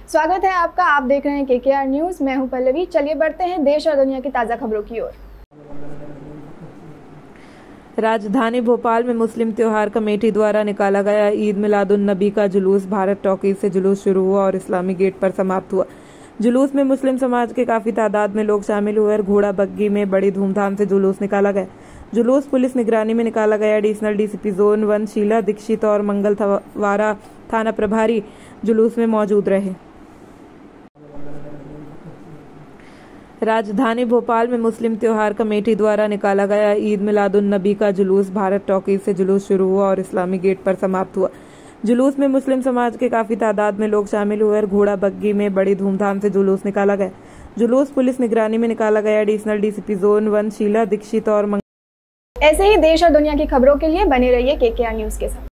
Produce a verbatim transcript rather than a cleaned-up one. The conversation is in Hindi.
स्वागत है आपका। आप देख रहे हैं केकेआर न्यूज। मैं हूं पल्लवी। चलिए बढ़ते हैं देश और दुनिया की ताज़ा खबरों की ओर। राजधानी भोपाल में मुस्लिम त्योहार कमेटी द्वारा निकाला गया ईद मिलादुन नबी का जुलूस भारत टॉकीज से जुलूस शुरू हुआ और इस्लामी गेट पर समाप्त हुआ। जुलूस में मुस्लिम समाज के काफी तादाद में लोग शामिल हुए और घोड़ा बग्गी में बड़ी धूमधाम से जुलूस निकाला गया। जुलूस पुलिस निगरानी में निकाला गया। Additional DCP zone one Sheila Dikshit और मंगलवारा थाना प्रभारी जुलूस में मौजूद रहे। राजधानी भोपाल में मुस्लिम त्योहार कमेटी द्वारा निकाला गया ईद मिलादुन नबी का जुलूस भारत टॉकीज से जुलूस शुरू हुआ और इस्लामी गेट पर समाप्त हुआ। जुलूस में मुस्लिम समाज के काफी तादाद में लोग शामिल हुए और घोड़ा बग्गी में बड़ी धूमधाम से जुलूस निकाला गया। जुलूस पुलिस निगरानी में निकाला गया। Additional DCP zone one Sheila Dikshit और ऐसे ही देश और दुनिया की खबरों के लिए बने रहिए केकेआर न्यूज के साथ।